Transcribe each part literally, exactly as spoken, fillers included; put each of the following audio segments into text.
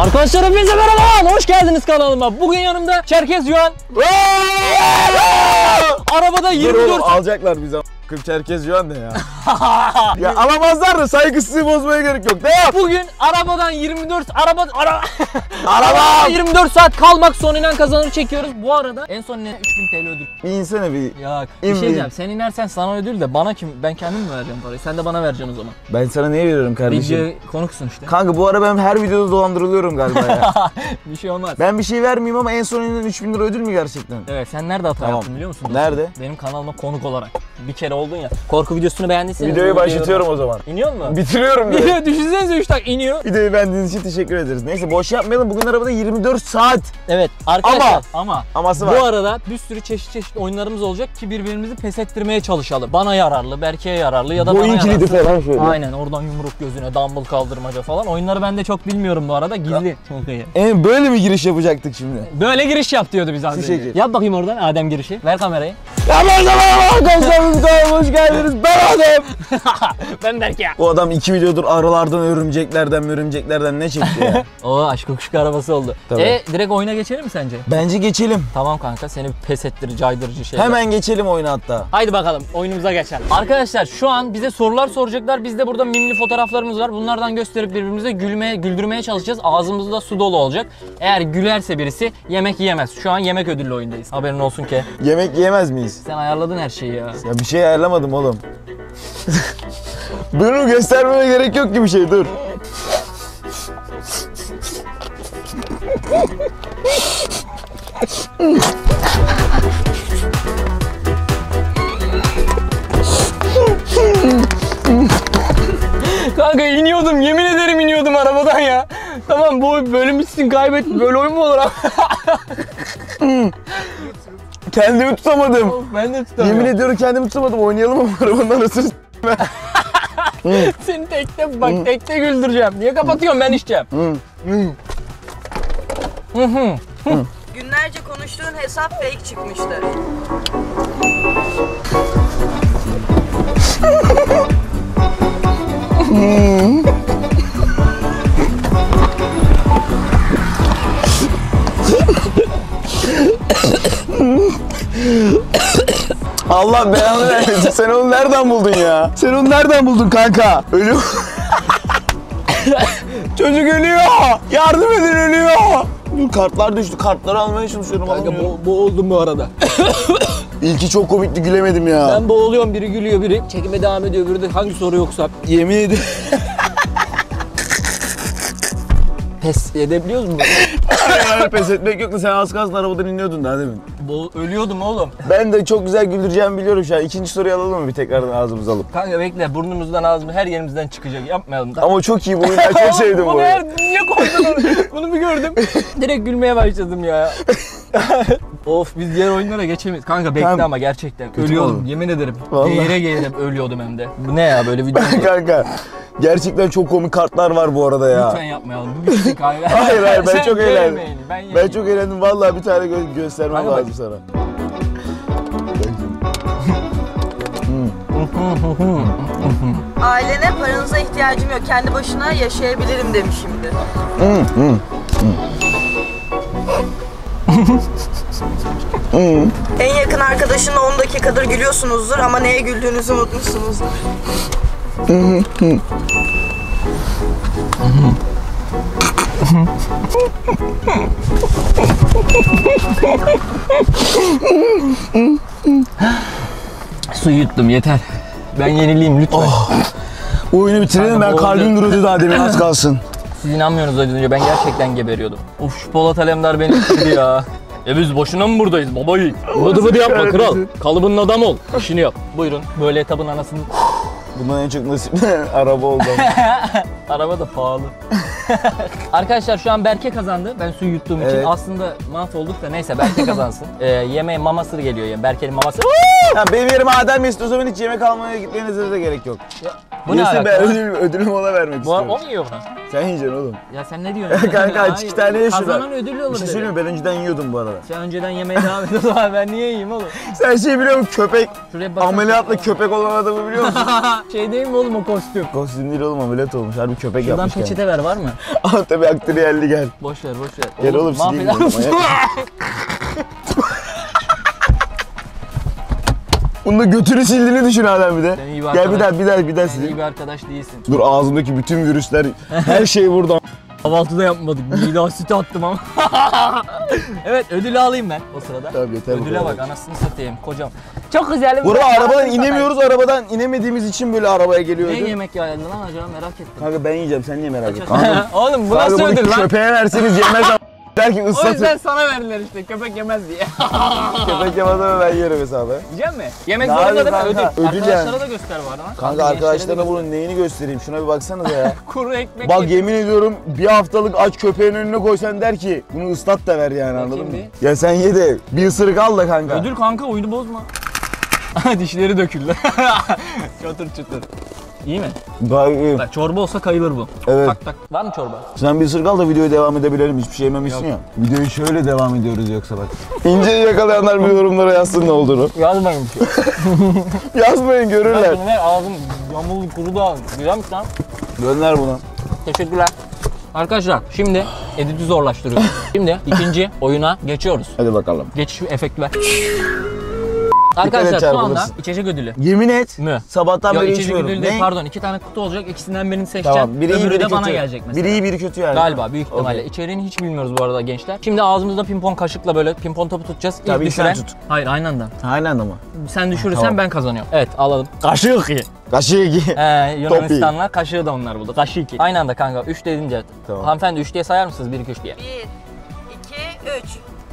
Arkadaşlar hepinize merhaba, hoş geldiniz kanalıma. Bugün yanımda Çerkez Yuan. Arabada yirmi dört... Dur oğlum, alacaklar bizi. Kırk Çerkez Yuan ne ya? Ya alamazlar da saygısızlığı bozmaya gerek yok. Devam. Bugün arabadan yirmi dört araba ara Araba yirmi dört saat kalmak son inen kazanır çekiyoruz. Bu arada en son inen üç bin TL ödül. Bir insene bir. Ya bir şey diyeceğim. Sen inersen sana ödül de bana kim? Ben kendim mi vereceğim parayı? Sen de bana vereceksin o zaman. Ben sana niye veriyorum kardeşim? Video konuksun işte. Kanka bu ara ben her videoda dolandırılıyorum galiba ya. Bir şey olmaz. Ben bir şey vermeyeyim ama en son inen üç bin lira ödül mü gerçekten? Evet, sen nerede hata Tamam. yaptın biliyor musun? Nerede? Benim kanalıma konuk olarak. Bir kere oldun ya. Korku videosunu beğendiyseniz... Videoyu başlatıyorum o zaman. İniyor mu? Bitiriyorum diye. Video düşünsenize üç dakika iniyor. Videoyu beğendiğiniz için teşekkür ederiz. Neyse boş yapmayalım. Bugün arabada yirmi dört saat. Evet arkadaşlar Ama, ama aması var. Bu arada bir sürü çeşit çeşit oyunlarımız olacak ki birbirimizi pes ettirmeye çalışalım. Bana yararlı, Berke'ye yararlı ya da Boyun bana kilidi yararlı. falan şöyle. Aynen, oradan yumruk gözüne, dumbbell kaldırmaca falan. Oyunları ben de çok bilmiyorum bu arada. Gizli. Çok iyi. E, böyle mi giriş yapacaktık şimdi? Böyle giriş yap diyordu bize az Şu önce. şekil. Yap bakayım oradan Adem girişi. Ver kamerayı. Hemen zaman arkadaşlar, hoş geldiniz. Ben Adem. Ben Berke. Bu adam iki videodur arılardan, örümceklerden, örümceklerden ne çekti ya? Oo, aşk kokuşku arabası oldu. Tabii. E direkt oyuna geçelim mi sence? Bence geçelim. Tamam kanka, seni pes ettirici, caydırıcı şeyler. Hemen geçelim oyuna hatta. Haydi bakalım oyunumuza geçelim. Arkadaşlar şu an bize sorular soracaklar. Bizde burada mimli fotoğraflarımız var. Bunlardan gösterip birbirimize gülmeye, güldürmeye çalışacağız. Ağzımızda su dolu olacak. Eğer gülerse birisi yemek yiyemez. Şu an yemek ödüllü oyundayız. Haberin olsun ki. Yemek yiyemez miyiz? Sen ayarladın her şeyi ya. Ya bir şey ayarlamadım oğlum. Bunu göstermeme gerek yok ki bir şey, dur. Kanka iniyordum, yemin ederim iniyordum arabadan ya. Tamam, bu bölünmüşsün, kaybet. Böyle oyun mu olur abi? Kendimi tutamadım. Ben de tutamıyorum. Yemin ediyorum kendimi tutamadım. Oynayalım ama arabanın arasını Seni tekte bak, tekte güldüreceğim. Niye kapatıyorsun, ben içeceğim. Günlerce konuştuğun hesap fake çıkmıştı. Allah belanı vermesin. Sen onu nereden buldun ya? Sen onu nereden buldun kanka? Ölüyor. Çocuk ölüyor. Yardım edin, ölüyor. Dur, kartlar düştü. Kartları almaya çalışıyorum. Kanka bo boğuldum bu arada. İlki çok komikti, gülemedim ya. Ben boğuluyorum, biri gülüyor, biri çekime devam ediyor, biri de hangi soru yoksa. Yemin ederim. Pes edebiliyoruz mu? Hayır, pes etmek yok da sen az kalsın arabadan iniyordun daha demin. Bo ölüyordum oğlum. Ben de çok güzel güldüreceğimi biliyorum şu an. İkinci soruyu alalım mı bir tekrardan ağzımıza alıp? Kanka bekle, burnumuzdan ağzımız her yerimizden çıkacak, yapmayalım da. Ama çok iyi bu oyunu, ben çok sevdim bu Bunu her, oyunu. niye koydun onu? Bunu bir gördüm. Direkt gülmeye başladım ya. Of, biz diğer oyunlara geçemeyiz. Kanka bekle Tamam. ama gerçekten Kötü ölüyordum, oldu. yemin ederim. Vallahi. Geğire geğire ölüyordum hem de. Bu ne ya, böyle video mu? Kanka gerçekten çok komik kartlar var bu arada ya. Lütfen yapmayalım. Bu bitsin kanka. Hayır hayır, ben Sen çok yeme eğlendim. beni, Ben, Ben yemeyeyim. çok eğlendim vallahi, bir tane gö göstermem Kanka lazım bak. sana. Ailene paranıza ihtiyacım yok, kendi başına yaşayabilirim demişimdir. En yakın arkadaşınla on dakikadır gülüyorsunuzdur ama neye güldüğünüzü unutmuşsunuzdur. Su yuttum, yeter. Ben yenileyim lütfen. Oh. Bu oyunu bitirelim, Kanka, ben bu kalbim oyunu- duruyordu daha demin, az kalsın. Siz inanmıyorsunuz az önce, ben gerçekten geberiyordum. Of, şu Polat Alemdar beni bitirdi ya. E biz boşuna mı buradayız baba yiğit? Vıdı vıdı yapma kral. Kalıbının adam ol. İşini yap. Buyurun. Böyle etabın anasını... Bundan en çok nasip araba oldu. Araba da pahalı. Arkadaşlar şu an Berke kazandı. Ben suyu yuttuğum için Evet. aslında mahvolduk da neyse, Berke kazansın. Ee, yemeğe maması geliyor yani. Berke'nin maması. Ha, benim yerime Adem Mesut, o zaman hiç yemek almaya gitmenize de gerek yok. Bu ne Yesin, alaka? ben ödül, ödülümü ona vermek Bu, o istiyorum. mu yiyor bunu? Sen yiyeceksin oğlum. Ya sen ne diyorsun? Kanka aç iki tane ye şurada. Kazanan ödüllü olur Bir şey dedi. söyleyeyim mi? Ben önceden yiyordum bu arada. Sen önceden yemeye devam et o zaman ben niye yiyeyim oğlum? Sen şey biliyor musun? Köpek. Şuraya baksana. Ameliyatla köpek olan adamı biliyor musun? Şey değil mi oğlum o kostüm? Kostüm değil oğlum, ameliyat olmuş. Harbi köpek Şuradan yapmış peçete ver var mı? Aa tabii aktöriyelli gel. Boş ver boş ver. Gel oğlum sileyim mahveder oğlum, misin? Bunda götünü sildiğini düşün hala bir de. Sen iyi bir Gel bir arkadaş. daha bir daha bir daha Sen iyi sileyim. bir arkadaş değilsin. Dur ağzımdaki bütün virüsler her şey burada. Kahvaltıda yapmadık. Mide asiti attım ama. Evet ödülü alayım ben o sırada. Tabii yeter bu Ödüle kadar. bak anasını satayım kocam. Çok güzel. Bu arada arabadan inemiyoruz, arabadan inemediğimiz için böyle arabaya geliyor Ne ödül. yemek ya lan acaba merak ettim. Kanka ben yiyeceğim, sen niye merak ettin? Kanka, Oğlum bu kanka nasıl bunu ödül lan? köpeğe verseniz yemez ama der ki O yüzden ıslatın. sana verdiler işte köpek yemez diye. Köpek yemez ama ben yerim hesabı. Yiyecek mi? Yemek Ya zorunda abi değil mi? kanka, Ödül. ödül Arkadaşlara yani. da göster var lan. Kanka arkadaşlarına bunun neyini göstereyim, şuna bir baksanıza ya. Kuru ekmek Bak yedim. yemin ediyorum bir haftalık aç köpeğin önüne koysan der ki bunu ıslat da ver yani, Bakayım anladın mı? bir. Ya sen ye de bir ısırık al da kanka. Ödül kanka oyunu bozma. Dişleri döküldü. Çatır çatır. İyi mi? Gayet iyi. Bak çorba olsa kayılır bu. Evet. Tak tak. Var mı çorba? Sen bir ısırık al da videoya devam edebilelim. Hiçbir şey yememişsin ya. Videoyu şöyle devam ediyoruz yoksa bak. İnceyi yakalayanlar bir yorumlara yazsın ne olduğunu. Yazmayın bir şey. Yazmayın, görürler. Ver ağzım yamuldu kurudu ağzım. Güzelmiş lan. Gönder bunu. Teşekkürler. Arkadaşlar şimdi editi zorlaştırıyoruz. Şimdi ikinci oyuna geçiyoruz. Hadi bakalım. Geçiş efekt ver. Arkadaşlar şu çarpılırsın. anda içecek ödülü. Yemin et. Mü? Sabahtan Yok beri içecek içmiyorum. ödülü değil Ne? pardon. İki tane kutu olacak. İkisinden birini seçeceğim. Tamam. Biri iyi, Öbürü biri de kötü. bana gelecek mesela. Biri iyi, biri kötü yani. Galiba büyük ihtimalle. Okey. İçeriğini hiç bilmiyoruz bu arada gençler. Şimdi ağzımızda pimpon kaşıkla böyle pimpon topu tutacağız. İlk Tabii, düşüren... sen tut. Hayır aynı anda. Aynen ama. Sen düşürürsen Tamam. ben kazanıyorum. Evet alalım. Kaşık iyi. Kaşığı giy. Ee, Yunanistanlar kaşığı da onlar buldu. Kaşığı iki. Aynı anda kanka. üç dedince. Tamam. Hanımefendi üç diye sayar mısınız? bir iki üç diye. Bir, iki, üç.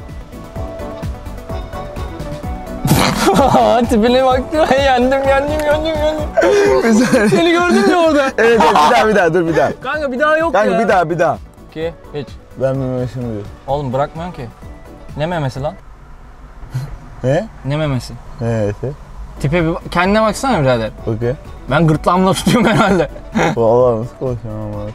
Tipine bak. yendim yendim yendim yendim. Seni gördüm ya orada. Evet evet bir daha bir daha dur bir daha. Kanka bir daha yok Kanka ya. bir daha bir daha. iki üç. Ben memesini diyor. Oğlum bırakmıyorsun ki. Ne memesi lan? He? Ne memesi? Evet. Tipe bir bak- kendine baksana birader. Okey. Ben gırtlağımla tutuyorum herhalde. Vallahi nasıl konuşuyorsun ama.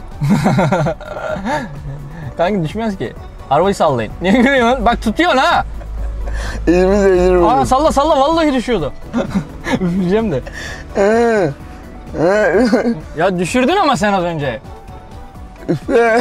Kanka düşmez ki. Arabayı sallayın. Niye gülüyorsun? Bak tutuyorsun ha. Elimiz eğilir Aa salla salla vallahi düşüyordu. Üfleyeceğim de. Ee, ee, Ya düşürdün ama sen az önce. ee.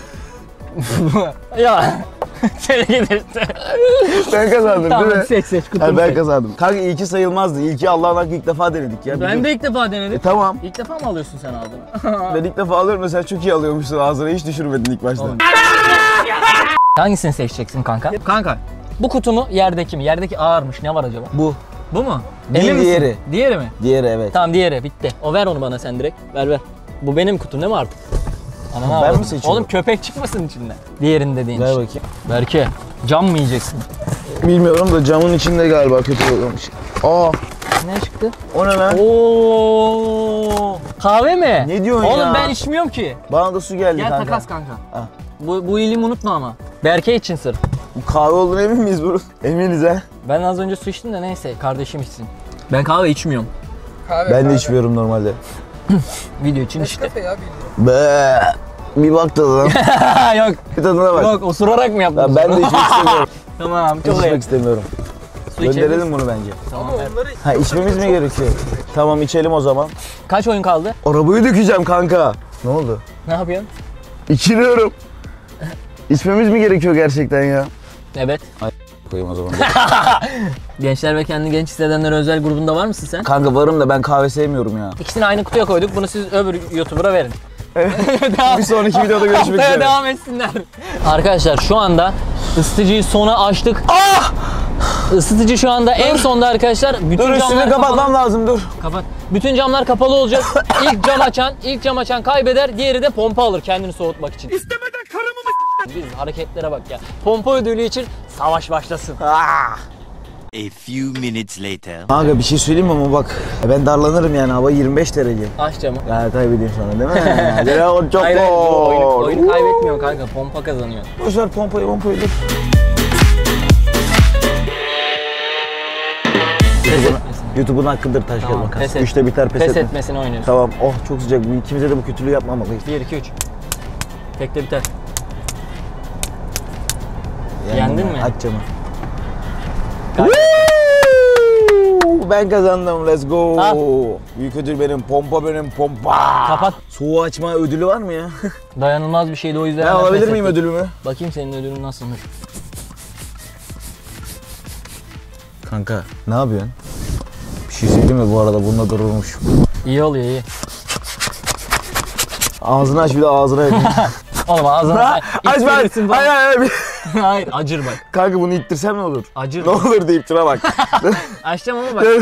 Ya. Seni gidersin. Ben kazandım Tamam değil mi? seç seç kutumu Hayır, ben seç. kazandım. Kanka ilki sayılmazdı. İlki Allah'ın hakkı ilk defa denedik ya. Ben Bizim- de ilk defa denedim. E, tamam. İlk defa mı alıyorsun sen ağzını? Ben ilk defa alıyorum da sen çok iyi alıyormuşsun ağzına. Hiç düşürmedin ilk başta. Oğlum. Hangisini seçeceksin kanka? Kanka bu kutu mu yerdeki mi? Yerdeki ağırmış ne var acaba? Bu. Bu mu? Değil, Emin misin? diğeri. Diğeri mi? Diğeri evet. Tamam diğeri bitti. O ver onu bana sen direkt. Ver ver. Bu benim kutum değil mi artık? Ana, ne Ben yapalım? mi seçiyorum? Oğlum köpek çıkmasın içinden. Diğerini dediğin Ver şey. bakayım. Berke cam mı yiyeceksin? Bilmiyorum da camın içinde galiba kötü olmuş. Aa, Ne çıktı? o ne lan? Oo, kahve mi? Ne diyorsun Oğlum ya? ben içmiyorum ki. Bana da su geldi Gel kanka. takas kanka. Ah. Bu, bu iyiliğimi unutma ama. Berke için sır. Bu kahve olduğunu emin miyiz bunu? Eminiz ha. Ben az önce su içtim de neyse kardeşim içsin. Ben kahve içmiyorum. Kahve, Ben de kahve. içmiyorum normalde. Video için işte. Nescafe ya bildiğin. Be. Bir bak tadına. Yok Bir tadına bak. yok osurarak mı yaptın? Ya ben de içmek istemiyorum. Tamam Hiç çok iyi. içmek istemiyorum. Su içelim. Gönderelim bunu bence. Tamam, Ama ver. onları Ha içmemiz mi gerekiyor? Tamam içelim o zaman. Kaç oyun kaldı? Arabayı dökeceğim kanka. Ne oldu? Ne yapıyorsun? İçiriyorum. İçmemiz mi gerekiyor gerçekten ya? Evet. Koyayım o zaman. Gençler ve kendini genç hissedenler özel grubunda var mısın sen? Kanka varım da ben kahve sevmiyorum ya. İkisini aynı kutuya koyduk. Bunu siz öbür YouTuber'a verin. Bir sonraki videoda görüşmek Haftaya üzere. devam etsinler. Arkadaşlar şu anda ısıtıcıyı sona açtık. Ah! Isıtıcı şu anda en sonda arkadaşlar. Bütün Dur üstünü camlar kapatmam kapalı. lazım dur. Kapat. Bütün camlar kapalı olacak. İlk cam açan, ilk cam açan kaybeder. Diğeri de pompa alır kendini soğutmak için. İstemeden karımı mı Biz hareketlere bak ya. Pompa ödülü için savaş başlasın. Ah! A few minutes later. Kanka bir şey söyleyeyim mi ama bak ben darlanırım yani hava yirmi beş derece. Aç camı. Ya kaybedeyim sonra değil mi? Dragon çok Hayır, hayır, bu oyunu, gol. oyunu kaybetmiyor kanka. Pompa kazanıyor. Boşver pompayı pompayı dur. Pes etmesin. YouTube'un hakkıdır taş Tamam, kağıt pes makas. et. Üçte biter pes, Pes etme. etmesini oynuyoruz. Tamam oh çok sıcak. İkimize de bu kötülüğü yapmamalıyız. bir iki üç. Tekte biter. Yendin mi? Aç camı. Kanka. Ben kazandım. Let's go. Al. Büyük ödül benim. Pompa benim. Pompa. Kapat. Soğuğu açma ödülü var mı ya? Dayanılmaz bir şeydi o yüzden. Ben hemen alabilir pes miyim ettim. ödülümü? Bakayım senin ödülün nasılmış. Kanka ne yapıyorsun? Bir şey söyleyeyim mi bu arada bununla dururmuş. İyi oluyor iyi. Ağzını aç bir de ağzına yapayım. Oğlum ağzına Aç ben. ittirirsin falan. Hayır hayır. hayır. Hayır acır bak. Kanka bunu ittirsem ne olur? Acır. Ne olur deyip tura bak. Açacağım ama bak.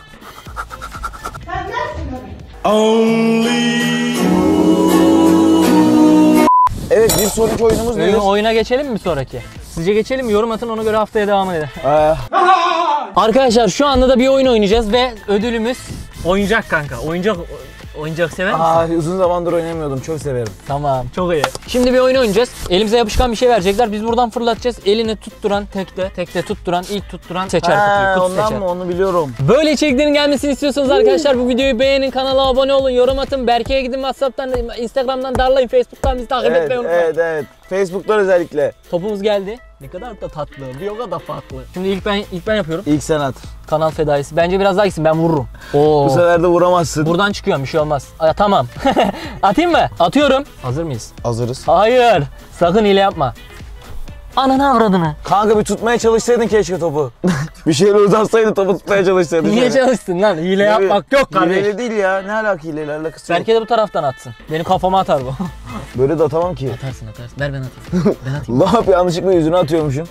Evet bir sonraki oyunumuz Oyun, nedir? oyuna geçelim mi sonraki? Sizce geçelim mi? Yorum atın ona göre haftaya devam edelim. Ee, Arkadaşlar şu anda da bir oyun oynayacağız ve ödülümüz oyuncak kanka. Oyuncak oyuncak sever misin? aa, uzun zamandır oynamıyordum. Çok severim. Tamam çok iyi. Şimdi bir oyun oynayacağız. Elimize yapışkan bir şey verecekler. Biz buradan fırlatacağız. Elini tutturan tekte, tekte tutturan, ilk tutturan seçer Ha, kutuyu. Kutu ondan seçer. mı onu biliyorum. Böyle içeriklerin gelmesini istiyorsanız arkadaşlar bu videoyu beğenin, kanala abone olun, yorum atın. Berke'ye gidin WhatsApp'tan, Instagram'dan darlayın, Facebook'tan bizi takip Evet etmeyi unutmayın. evet evet. Facebook'tan özellikle. Topumuz geldi. Ne kadar da tatlı, bir o kadar farklı. Şimdi ilk ben ilk ben yapıyorum. İlk sen at. Kanal fedaisi. Bence biraz daha gitsin, ben vururum. Oo. Bu sefer de vuramazsın. Buradan çıkıyorum, bir şey olmaz. Aa, tamam. Atayım mı? Atıyorum. Hazır mıyız? Hazırız. Hayır. Sakın hile yapma. Ananı avradını. Kanka bir tutmaya çalışsaydın keşke topu. Bir şeyle uzatsaydı topu tutmaya çalışsaydın. Niye yani. çalıştın lan? Hile Tabii. yapmak yok kardeş. Hileyle değil ya. Ne alaka hileyle alakası yok. Berke de bu taraftan atsın. Benim kafama atar bu. Böyle de atamam ki. Atarsın atarsın. Ver ben atayım. Ben atayım. Ne yapıyor yanlışlıkla yüzüne atıyormuşum.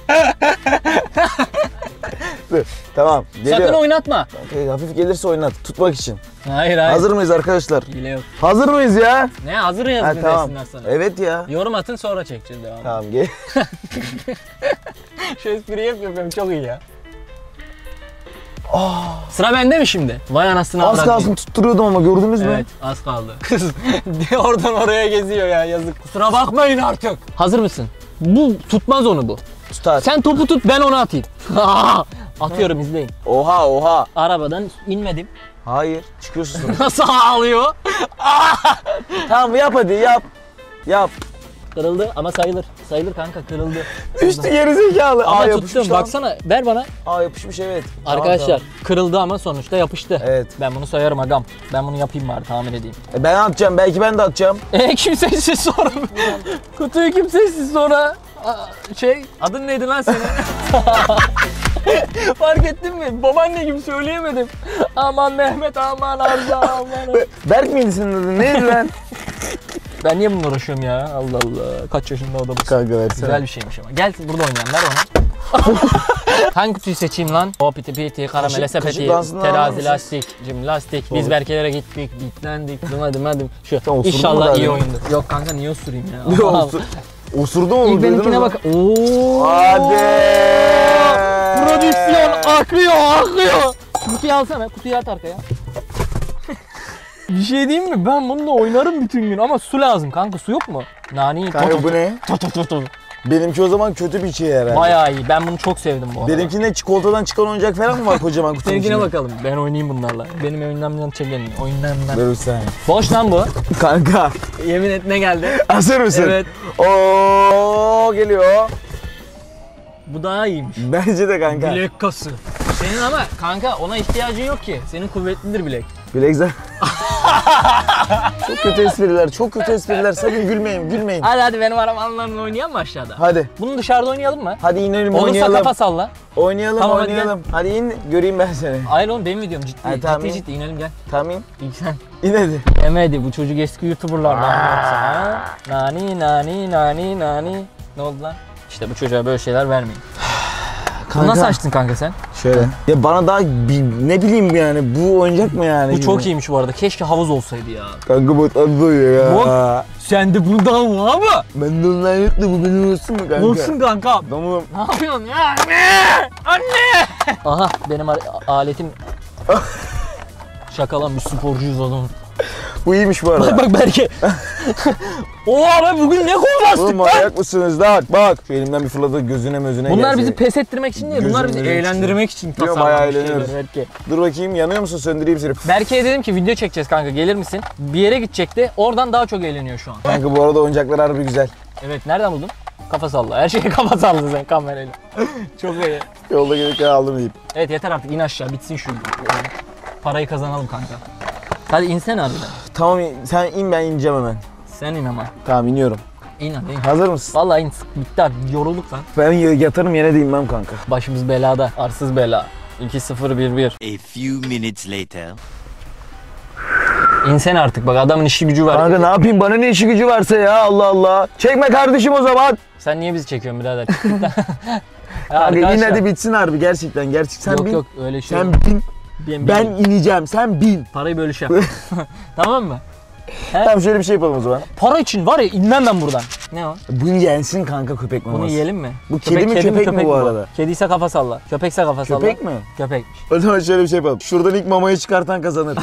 Dur, tamam geliyor. Sakın oynatma. Okey, hafif gelirse oynat. Tutmak için. Hayır hayır. Hazır mıyız arkadaşlar? Hile yok. Hazır mıyız ya? Ne hazır yazın Ha, tamam. desinler sana. Evet ya. Yorum atın sonra çekeceğiz devam. Tamam gel. Şu espriyi hep yapıyorum çok iyi ya. Sıra bende mi şimdi? Vay anasını Az avradını. kalsın tutturuyordum ama gördünüz mü? Evet az kaldı. Kız oradan oraya geziyor ya yazık. Kusura bakmayın artık. Hazır mısın? Bu tutmaz onu bu. Tutar. Sen topu tut ben onu atayım. Atıyorum izleyin. Oha oha. Arabadan inmedim. Hayır. Çıkıyorsun sonra. Nasıl ağlıyor? Tamam yap hadi yap. Yap. Kırıldı ama sayılır. Sayılır kanka kırıldı. Düştü geri zekalı. Ama Aa, tuttum yapışmış lan. baksana ver bana. Aa yapışmış evet. Tamam, Arkadaşlar tamam. kırıldı ama sonuçta yapıştı. Evet. Ben bunu sayarım agam. Ben bunu yapayım bari tahmin edeyim. E, ben atacağım. Belki ben de atacağım. E kim sessiz sonra? Kutuyu kim sessiz sonra? Aa, Şey adın neydi lan senin? Fark ettin mi? Babaanne gibi söyleyemedim. Aman Mehmet aman Arda aman. Berk miydi senin adın? Neydi lan? Ben niye bununla uğraşıyorum ya? Allah Allah. Kaç yaşında o da bu. Kanka versene. Güzel bir şeymiş ama. Gel burada oynayalım. Ver onu. Hangi kutuyu seçeyim lan? O piti piti, karamele Kaşık- sepeti, kaşıklansın lan terazi, mısın? lastik, cim lastik. Biz Olur. Berkelere gittik, bitlendik, dımadım hadi. Şu Sen osurdun mu inşallah iyi galiba? oyundur. Yok kanka niye osurayım ya? Ne olsun? Osurdu mu? İlk Duydunuz benimkine mu? bak. Oo. Hadi. Prodüksiyon akıyor, akıyor. Kutuyu alsana, kutuyu at arkaya. Bir şey diyeyim mi? Ben bununla oynarım bütün gün ama su lazım kanka. Su yok mu? Nani. Kanka bu ne? Tu tu tu tu. Benimki o zaman kötü bir şey herhalde. Bayağı iyi. Ben bunu çok sevdim bu arada. Benimkinde çikolatadan çıkan oyuncak falan mı var kocaman kutunun Seninkine içinde? bakalım. Ben oynayayım bunlarla. Benim oyunlarımdan çekelim. Oyunlarımdan. Dur bir saniye. Boş lan bu. Kanka. Yemin et ne geldi? Hazır mısın? Evet. Oo geliyor. Bu daha iyiymiş. Bence de kanka. Bilek kası. Senin ama kanka ona ihtiyacın yok ki. Senin kuvvetlidir bilek. Bilek zar- Çok kötü espriler, çok kötü espriler. Sakın gülmeyin, gülmeyin. Hadi hadi benim arabalarımla oynayalım mı aşağıda? Hadi. Bunu dışarıda oynayalım mı? Hadi inelim Olursa oynayalım. kafa salla. Oynayalım, Tamam, hadi oynayalım. Hadi, in, göreyim ben seni. Hayır oğlum benim videom ciddi. Ha, tamam, ciddi in. ciddi inelim gel. Tamam in. İlk sen. İn hadi. Yemedi bu çocuk eski YouTuber'lardan yoksa ha. Nani nani nani nani. Ne oldu lan? İşte bu çocuğa böyle şeyler vermeyin. Bunu nasıl açtın kanka sen? Şöyle. Ya bana daha bi- ne bileyim yani bu oyuncak mı yani? Bu gibi? çok iyiymiş bu arada. Keşke havuz olsaydı ya. Kanka bu tadı doyuyor ya. Bak. Sen de bundan var mı? Ben de ondan yok da bu benim olsun mu kanka? Olsun kanka. Tamam. Ne yapıyorsun ya? Anne! Anne! Aha benim a- aletim. Şaka lan biz sporcuyuz oğlum. Bu iyiymiş bu arada. Bak bak Berke. Oha be bugün ne Oğlum kovlastık lan. manyak mısınız lan? Bak. Şu elimden bir fırladı gözüne mözüne Bunlar gelse. bizi pes ettirmek için değil, bunlar bizi Gözümün önüne eğlendirmek için Biliyorum, bayağı tasarlanmış eğleniyoruz. şeyler Berke. Dur bakayım yanıyor musun? Söndüreyim seni. Berke'ye dedim ki video çekeceğiz kanka, gelir misin? Bir yere gidecekti, oradan daha çok eğleniyor şu an. Kanka bu arada oyuncaklar harbi güzel. Evet, nereden buldun? Kafa salla. Her şeyi kafa salladın sen kamerayla. Çok iyi. Yolda gelirken aldım deyip. Evet yeter artık, in aşağı, bitsin şu. Parayı kazanalım kanka. Hadi insene harbiden. Tamam sen in ben ineceğim hemen. Sen in ama. Tamam iniyorum. İn hadi in. Hazır mısın? Vallahi in, sık- bitti artık, yorulduk lan. Ben yatarım yine de inmem kanka. Başımız belada, arsız bela. iki sıfır bir bir. A few minutes later. İnsene artık, bak adamın işi gücü var. Kanka ne yapayım bana ne işi gücü varsa ya Allah Allah. Çekme kardeşim o zaman. Sen niye bizi çekiyorsun birader? Ya Kanka in arkadaşlar- hadi bitsin harbi gerçekten gerçek. Sen yok bin. yok öyle şey. Sen yok. bin. ben, Ben ineceğim sen bin. parayı bölüşelim. Tamam mı? He? Tamam şöyle bir şey yapalım o zaman. Para için var ya, inmem ben buradan. Ne o? Bunu yensin kanka köpek maması. Bunu yiyelim mi? Bu kedi mi, köpek mi bu arada? Kediyse kafa salla. Köpekse kafa salla. Köpek mi? Köpekmiş. O zaman şöyle bir şey yapalım. Şuradan ilk mamayı çıkartan kazanır.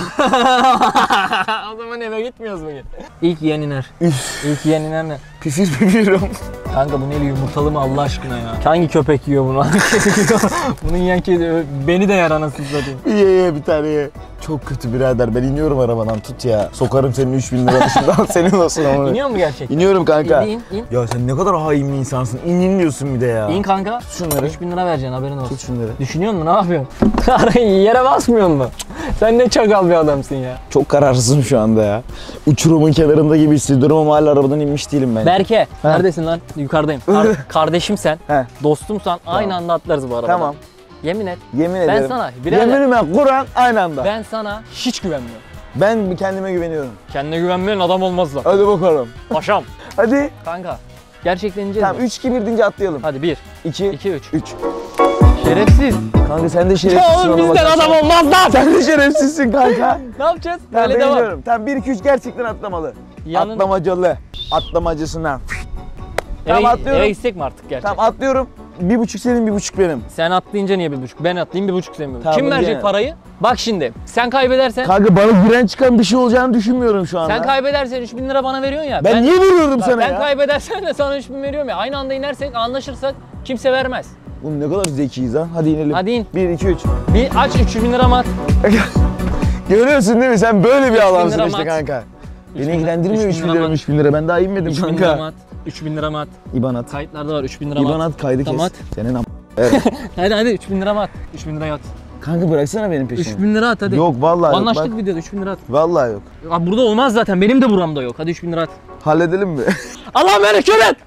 O zaman eve gitmiyoruz bugün. İlk yiyen iner. Üf. İlk yiyen iner ne? Pifir pifirim. Kanka bu neyle yumurtalı mı Allah aşkına ya? Hangi köpek yiyor bunu? Bunu yiyen kedi beni de yer anasını satayım. Ye ye bir tane ye. Çok kötü birader. Ben iniyorum arabadan tut ya. Sokarım senin üç bin lira dışından senin olsun ama. İniyor mu gerçekten? İniyorum kanka. İn, in, in. Ya sen ne kadar hain bir insansın. İn in diyorsun bir de ya. İn kanka. Tut şunları. üç bin lira vereceksin, haberin olsun. Tut şunları. Düşünüyor musun? Ne yapıyorsun? Arayı yere basmıyor mu? Sen ne çakal bir adamsın ya. Çok kararsızım şu anda ya. Uçurumun kenarında gibi hissediyorum ama hala arabadan inmiş değilim ben. Berke, neredesin lan? Yukarıdayım. Kar- kardeşim sen, He. dostumsan aynı anda atlarız bu arabadan. Tamam. Yemin et. Yemin Ben ederim. sana, birader, Yeminime Kur'an aynı anda. Ben, ben sana hiç güvenmiyorum. ben kendime güveniyorum. Kendine güvenmeyen adam olmaz lan. Hadi bakalım. Paşam. Hadi. Kanka, gerçekten ineceğiz Tamam mi? üç iki bir deyince atlayalım. Hadi bir, iki iki, üç. üç. Şerefsiz. Kanka sen de Ya şerefsizsin oğlum ona bizden bakarsan. adam olmaz lan. Sen de şerefsizsin kanka. Ne yapacağız? Tamam Böyle ben devam. iniyorum. Tamam bir iki üç gerçekten atlamalı. Yanın- Atlamacalı. Atlamacasına. Eve, Tamam, atlıyorum. eve gitsek mi artık gerçekten? Tamam atlıyorum. Bir buçuk senin bir buçuk benim. Sen atlayınca niye bir buçuk? Ben atlayayım bir buçuk sen bir buçuk. Tamam, Kim bunu verecek diyemem. parayı? Bak şimdi, sen kaybedersen, Kanka bana giren çıkan bir şey olacağını düşünmüyorum şu anda. sen kaybedersen üç bin lira bana veriyorsun ya. Ben, niye veriyorum Bak, sana ben ya? kaybedersen de sana üç bin veriyorum ya. Aynı anda inersek, anlaşırsak kimse vermez. Oğlum ne kadar zekiyiz ha. Hadi inelim. Hadi in. bir iki üç. Bir aç üç bin lira at. Görüyorsun değil mi? Sen böyle bir adamsın lira işte mat. kanka. Üç Beni bin- ilgilendirmiyor üç üç bin bin lira lira mat. üç bin lira. Ben daha inmedim üç bin lira kanka. at. üç bin lira at. İban at. Kayıtlarda var üç bin lira İban at. at kaydı kes. Tamam at. Senin am... Hadi hadi üç bin lira at. üç bin lira at. Kanka bıraksana benim peşimi. üç bin lira at hadi. Yok vallahi yok. Anlaştık Bak, videoda üç bin lira at. vallahi yok. Abi burada olmaz zaten. Benim de buramda yok. Hadi üç bin lira at. Halledelim mi? Allah beni kör et.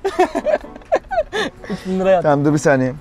üç bin lira at. Tamam dur bir saniye.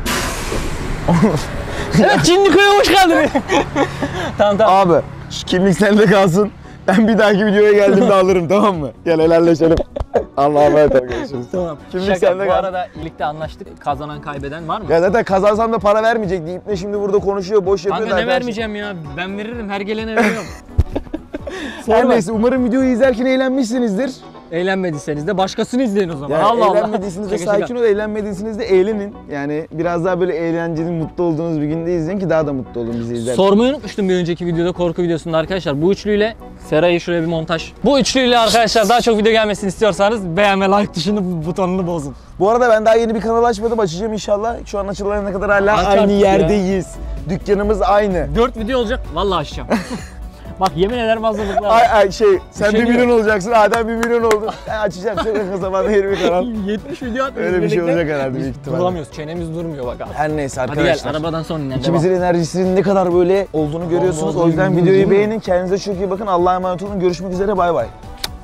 Evet Çinliko'ya hoş geldin. Tamam tamam. Abi şu kimlik sende kalsın. Ben bir dahaki videoya geldiğimde alırım tamam mı? Gel helalleşelim. Allah'a emanet ol görüşürüz. Tamam. Kimlik Şaka. sende Bu kal. arada birlikte anlaştık. Kazanan kaybeden var mı? Ya zaten kazansam da para vermeyecek deyip ne şimdi burada konuşuyor boş yapıyor. Kanka ne zaten. vermeyeceğim ya? Ben veririm. Her gelene veriyorum. Her Sorma. neyse umarım videoyu izlerken eğlenmişsinizdir. Eğlenmediyseniz de başkasını izleyin o zaman. Yani Allah Allah. eğlenmediyseniz de Şaka şaka. sakin ol, eğlenmediyseniz de eğlenin. Yani biraz daha böyle eğlenceli, mutlu olduğunuz bir günde izleyin ki daha da mutlu olun bizi izlerken. Sormayı unutmuştum bir önceki videoda, korku videosunda arkadaşlar. Bu üçlüyle Seray'ı şuraya bir montaj. Bu üçlüyle arkadaşlar daha çok video gelmesini istiyorsanız beğenme, like tuşunu, butonunu bozun. Bu arada ben daha yeni bir kanal açmadım, açacağım inşallah. Şu an açılana kadar hala Aç aynı artık ya. yerdeyiz. Dükkanımız aynı. dört video olacak. Vallahi açacağım. Bak yemin ederim hazırlıklar. Ay ay şey, sen şey bir diyor. milyon olacaksın, Adem bir milyon oldu. Ben açacağım çok yakın zamanda yeni bir kanal. yetmiş video atmıyoruz Öyle bir şey birlikte. olacak herhalde Biz büyük ihtimalle. Duramıyoruz. Çenemiz durmuyor bak abi. Her neyse Hadi arkadaşlar. gel arabadan son inen. İkimizin enerjisinin ne kadar böyle olduğunu görüyorsunuz. O yüzden Vallahi videoyu değil mi? beğenin. Kendinize çok iyi bakın. Allah'a emanet olun. Görüşmek üzere. Bay bay.